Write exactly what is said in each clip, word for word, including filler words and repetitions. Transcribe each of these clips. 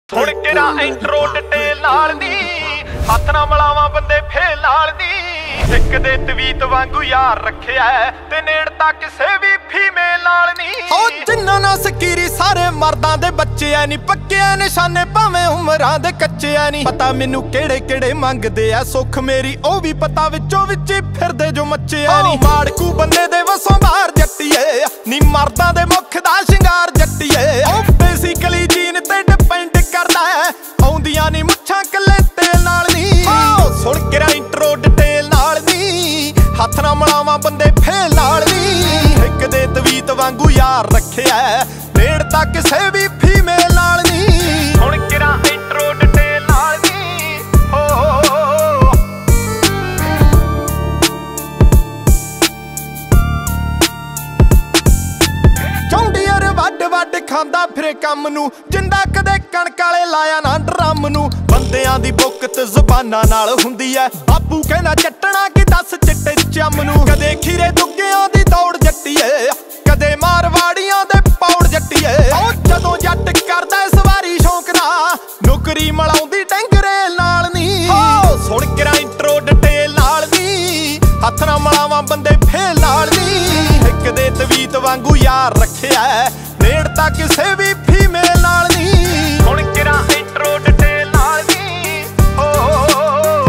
ਹੁਣ ਕਿਹੜਾ intro detail ਨਾਲ ਨੀ ਹੱਥ ਨਾ ਮਲਾਵਾਂ ਬੰਦੇ ਫੇਲ ਨਾਲ ਨੀ ਇੱਕ ਦੇ ਤਵੀਤ ਵਾਂਗੂ ਯਾਰ ਰੱਖਿਆ ਤੇ ਨੇੜਤਾ ਕਿਸੇ ਵੀ ਫੀਮੇਲ ਨਾਲ ਨੀ ਹੋ ਜਿੰਨਾਂ ਨਾਲ ਸਕੀਰੀ ਸਾਰੇ ਮਰਦਾਂ ਦੇ ਬੱਚੇ ਐ ਨੀ ਪੱਕੇ ਨਿਸ਼ਾਨੇ ਭਾਵੇਂ ਉਮਰਾਂ ਦੇ ਕੱਚੇ ਐ ਨੀ ਪਤਾ ਮੈਨੂੰ ਕਿਹੜੇ ਕਿਹੜੇ ਮੰਗਦੇ ਆ ਸੁੱਖ ਮੇਰੀ ਉਹ ਵੀ ਪਤਾ ਵਿੱਚੋਂ ਵਿੱਚ ਫਿਰਦੇ ਜੋ ਮੱਚੇ ਐ ਨੀ ਮਾੜਕੂ ਬੰਦੇ ਦੇ ਵਸੋਂ ਬਾਹਰ ਜੱਟੀਏ ਨੀ ਮਰਦਾਂ ਦੇ ਮੁੱਖ ਦਾ ਸ਼ਿੰਗਾਰ ਜੱਟੀਏ ਉਹ ਬੇਸਿਕਲੀ ਜੀਨ ਤੇ ਡਿਪੈਂਡ ਕਰਦਾ ਹੈ ਆਉਂਦੀਆਂ ਨੀ ਮੁੱਛਾਂ ਕੱਲੇ ਤੇਲ ਨਾਲ ਨੀ ਸੁਣ ਕੇ ਇੰਟਰੋ ਡਿਟੇਲ ਨਾਲ ਨੀ ਹੱਥ ਨਾ ਮਲਾਵਾਂ ਬੰਦੇ ਫੇਲ ਨਾਲ ਨੀ ਇੱਕ ਦੇ ਤਵੀਤ ਵਾਂਗੂ ਯਾਰ ਰੱਖਿਆ ਨੇੜਤਾ ਕਿਸੇ ਵੀ ਫੀਮੇਲ ਨਾਲ ਨੀ ਹੁਣ ਕਿਹੜਾ ਇੰਟਰੋ ਡਿਟੇਲ ਨਾਲ ਨੀ ਹੋ ਚੌਂਡੀਅਰ ਵੱਡ ਵੱਡ ਖਾਂਦਾ ਫਿਰੇ ਕੰਮ ਨੂੰ ਜਿੰਦਾ ਕਦੇ ਕਣਕ ਵਾਲੇ ਲਾਇਆ ਨਾ ਡਰਮ ਨੂੰ ਬੰਦਿਆਂ ਦੀ ਬੁੱਕਤ ਜ਼ੁਬਾਨਾਂ ਨਾਲ ਹੁੰਦੀ ਐ ਬਾਪੂ ਕਹਿੰਦਾ ਚੱਟਣਾ ਕਿ ਦੱਸ ਚਿੱਟੇ ਚੰਮ ਨੂੰ ਕਦੇ ਖੀਰੇ ਦੁੱਗਿਆਂ ਦੀ ਦੌੜ ਜੱਟੀਏ ਕਦੇ ਮਾਰਵਾੜੀਆਂ ਦੇ ਪੌੜ ਜੱਟੀਏ ਉਹ ਜਦੋਂ ਜੱਟ ਕਰਦਾ ਇਸ ਵਾਰੀ ਸ਼ੌਂਕ ਦਾ ਨੌਕਰੀ ਮਲਾਉਂਦੀ ਡੰਗਰੇ ਨਾਲ ਨੀ ਸੁਣ ਕੇ ਇੰਟਰੋ ਡਿਟੇਲ ਨਾਲ ਨੀ ਹੱਥ ਨਾ ਮਲਾਵਾਂ ਬੰਦੇ ਫੇਲ ਨਾਲ ਨੀ ਇੱਕ ਦੇ ਤਵੀਤ ਵਾਂਗੂ ਯਾਰ ਰੱਖਿਆ ਨੇੜਤਾ ਕਿਸੇ ਵੀ ਫੀਮੇਲ ਨਾਲ ਨੀ ਹੁਣ ਕਿਹੜਾ ਇੰਟਰੋ ਡਿਟੇਲ ਨਾਲ ਨੀ ਹੋ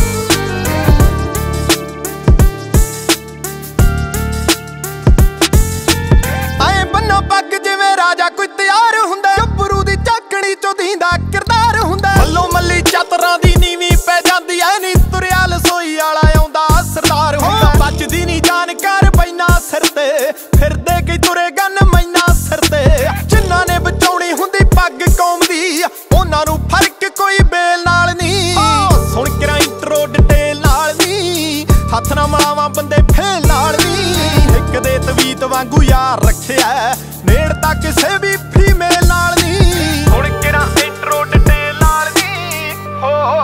ਆਏ ਬੰਨੋ ਪੱਗ ਜਿਵੇਂ ਰਾਜਾ ਕੋਈ ਤਿਆਰ ਹੁੰਦਾ ਗੱਭਰੂ ਦੀ ਝਾਕਣੀ ਚੋਂ ਦੀਂਦਾ ਕਿਰਦਾਰ ਹੁੰਦਾ ਮੱਲੋ ਮੱਲੀ ਚਤਰਾਂ ਦੀ ਨੀਵੀਂ ਪੈ ਜਾਂਦੀ ਐ ਨੀ ਤੁਰਿਆ ਲਸੋਈ ਵਾਲਾ ਆਉਂਦਾ ਸਰਦਾਰ ਹੁੰਦਾ ਬਚਦੀ ਨੀ ਜਾਣਕਾਰ ਪੈਨਾ ਸਿਰ ਤੇ ਫਿਰਦੇ ਕਈ ਤੁਰੇ ਗੰਨ ਮੈਨਾ ਸਿਰ ਤੇ ਜਿਨ੍ਹਾਂ ਨੇ ਬਚਾਉਣੀ ਹੁੰਦੀ ਪੱਗ ਕੌਮ ਦੀ ਉਹਨਾਂ ਨੂੰ ਫਰਕ ਕੋਈ ਬੇਲ ਨਾਲ ਨੀ ਸੁਣ ਕੇ ਇੰਟਰੋ ਡਿਟੇਲ ਨਾਲ ਨੀ ਹੱਥ ਨਾ ਮਲਾਵਾਂ ਬੰਦੇ ਫੇਲ ਨਾਲ ਨੀ ਇੱਕ ਦੇ ਤਵੀਤ ਵਾਂਗੂ ਯਾਰ ਰੱਖਿਆ ਨੇੜਤਾ ਕਿਸੇ ਵੀ ਫੀਮੇਲ ਨਾਲ ਨੀ ਹੁਣ ਕਿਹੜਾ ਇੰਟਰੋ ਡਿਟੇਲ ਨਾਲ ਨੀ ਹੋ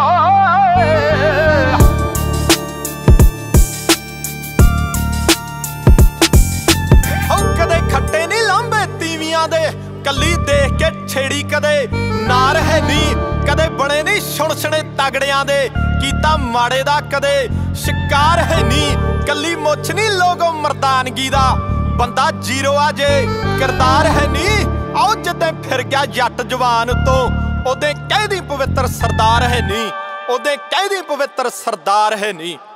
ਕਦੇ ਖੱਟੇ ਨੀ ਲਾਂਬੇ ਤੀਵੀਆਂ ਦੇ ਕੱਲੀ ਦੇਖ ਕੇ ਛੇੜੀ ਕਦੇ ਨਾਰ ਹੈ ਨੀ ਕਦੇ ਬਣੇ ਨੀ ਸੁਣਸਣੇ ਤਗੜਿਆਂ ਦੇ ਕੀਤਾ ਮਾੜੇ ਦਾ ਕਦੇ ਸ਼ਿਕਾਰ ਹੈ ਨੀ ਕੱਲੀ ਮੁੱਛ ਨੀ ਲੋਗੋ ਮਰਦਾਨਗੀ ਦਾ ਬੰਦਾ ਜ਼ੀਰੋ ਆ ਜੇ ਕਿਰਦਾਰ ਹੈ ਨੀ ਆਓ ਜਿੱਦੇ ਫਿਰ ਗਿਆ ਜੱਟ ਜਵਾਨ ਤੋਂ ਉਹਦੇ ਕਹਿਦੀ ਪਵਿੱਤਰ ਸਰਦਾਰ ਹੈ ਨੀ ਉਹਦੇ ਕਹਿਦੀ ਪਵਿੱਤਰ ਸਰਦਾਰ ਹੈ ਨੀ।